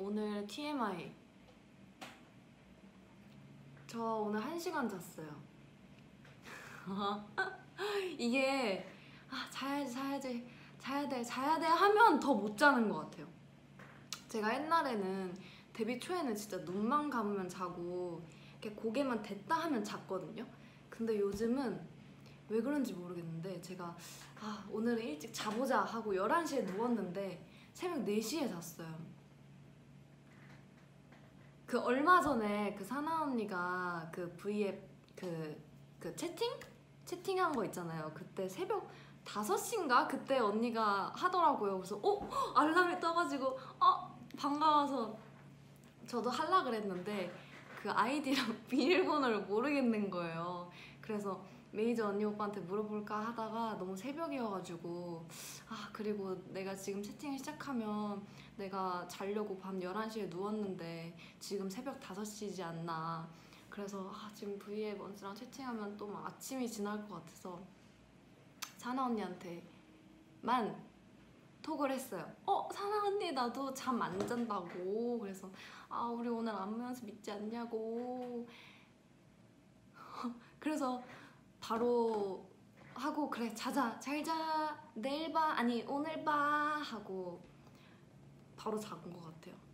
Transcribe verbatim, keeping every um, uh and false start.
오늘 티엠아이. 저 오늘 한 시간 잤어요. 이게 아, 자야지 자야지 자야돼 자야돼 하면 더 못 자는 것 같아요. 제가 옛날에는 데뷔 초에는 진짜 눈만 감으면 자고 이렇게 고개만 댔다 하면 잤거든요. 근데 요즘은 왜 그런지 모르겠는데 제가 아, 오늘은 일찍 자보자 하고 열한 시에 누웠는데 새벽 네 시에 잤어요. 그 얼마 전에 그 사나 언니가 그 브이앱 그, 그 채팅? 채팅한 거 있잖아요. 그때 새벽 다섯 시인가? 그때 언니가 하더라고요. 그래서 어? 알람이 떠가지고 어? 반가워서 저도 하려 그랬는데 그 아이디랑 비밀번호를 모르겠는 거예요. 그래서 메이저 언니 오빠한테 물어볼까 하다가 너무 새벽이어가지고 아 그리고 내가 지금 채팅을 시작하면 내가 자려고 밤 열한 시에 누웠는데 지금 새벽 다섯 시지 않나. 그래서 아 지금 브이앱 언니랑 채팅하면 또 막 아침이 지날 것 같아서 사나 언니한테만 톡을 했어요. 어? 사나 언니 나도 잠 안 잔다고. 그래서 아 우리 오늘 안무 연습 믿지 않냐고. 그래서 바로 하고 그래 자자 잘자 내일 봐 아니 오늘 봐 하고 바로 자은 것 같아요.